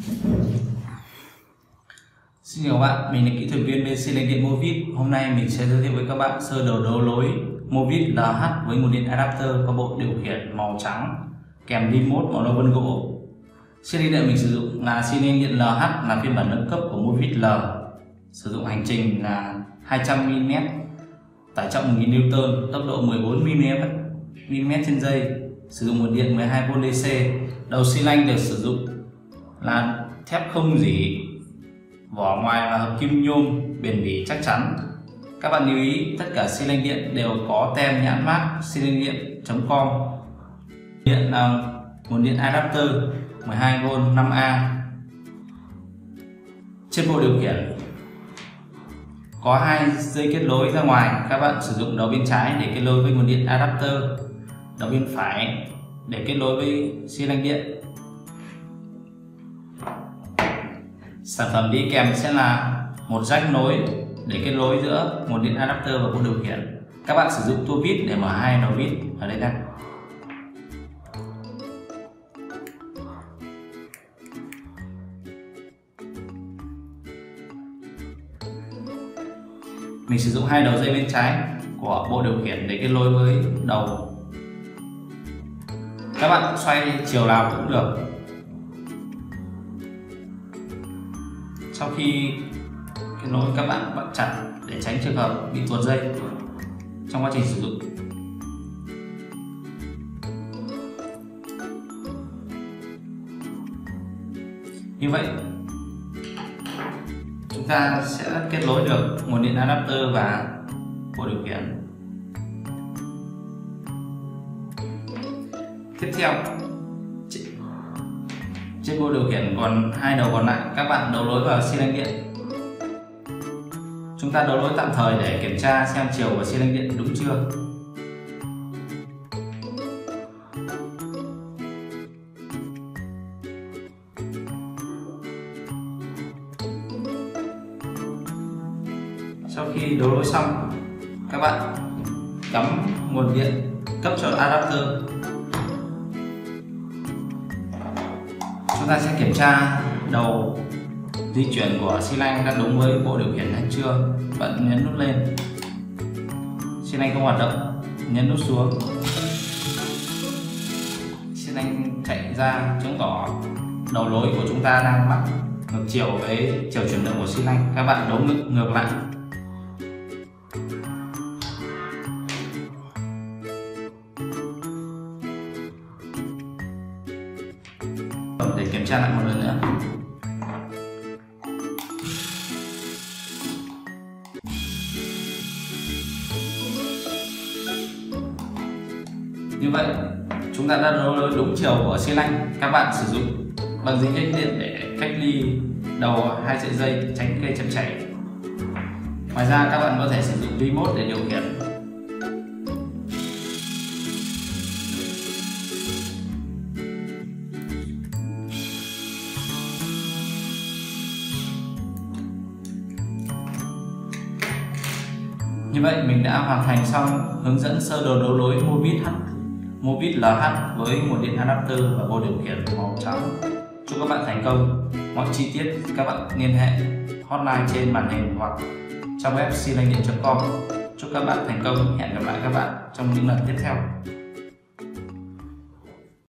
Xin chào các bạn, mình là kỹ thuật viên bên xi lanh điện Movit. Hôm nay mình sẽ giới thiệu với các bạn sơ đồ đấu nối Movit LH với nguồn điện adapter có bộ điều khiển màu trắng kèm remote màu nâu vân gỗ. Xi lanh điện mình sử dụng là xi lanh điện LH, là phiên bản nâng cấp của Movit L. Sử dụng hành trình là 200 mm, tải trọng 1000 N, tốc độ 14 mm trên giây. Sử dụng nguồn điện 12V DC. Đầu xi lanh được sử dụng là thép không rỉ, vỏ ngoài là hợp kim nhôm, bền bỉ chắc chắn. Các bạn lưu ý tất cả xi lanh điện đều có tem nhãn mác xi lanh điện.com. Điện là nguồn điện adapter 12V 5A. Trên bộ điều khiển có hai dây kết nối ra ngoài. Các bạn sử dụng đầu bên trái để kết nối với nguồn điện adapter, đầu bên phải để kết nối với xi lanh điện. Sản phẩm đi kèm sẽ là một jack nối để kết nối giữa nguồn điện adapter và bộ điều khiển. Các bạn sử dụng tua vít để mở hai đầu vít ở đây đây. Mình sử dụng hai đầu dây bên trái của bộ điều khiển để kết nối với đầu. Các bạn xoay chiều nào cũng được. Sau khi kết nối, các bạn bắt chặt để tránh trường hợp bị tuột dây trong quá trình sử dụng. Như vậy chúng ta sẽ kết nối được nguồn điện adapter và bộ điều khiển. Tiếp theo, trên bộ điều khiển còn hai đầu còn lại, các bạn đấu nối vào xi lanh điện. Chúng ta đấu nối tạm thời để kiểm tra xem chiều của xi lanh điện đúng chưa. Sau khi đấu nối xong, các bạn cắm nguồn điện cấp cho adapter. Chúng ta sẽ kiểm tra đầu di chuyển của xi lanh đã đúng với bộ điều khiển hay chưa. Bạn nhấn nút lên, xi lanh không hoạt động, nhấn nút xuống, xi lanh chạy ra chứng tỏ đầu nối của chúng ta đang mắc ngược chiều với chiều chuyển động của xi lanh. Các bạn đấu ngược lại. Để kiểm tra lại một lần nữa. Như vậy chúng ta đã đấu nối đúng chiều của xi lanh. Các bạn sử dụng băng dính cách điện để cách ly đầu hai sợi dây, tránh gây chập chảy. Ngoài ra các bạn có thể sử dụng remote để điều khiển. Như vậy mình đã hoàn thành xong hướng dẫn sơ đồ đấu nối Movit LH với nguồn điện adapter và bộ điều khiển màu trắng. Chúc các bạn thành công. Mọi chi tiết các bạn liên hệ hotline trên màn hình hoặc trong web xi lanh điện.com. Chúc các bạn thành công. Hẹn gặp lại các bạn trong những lần tiếp theo.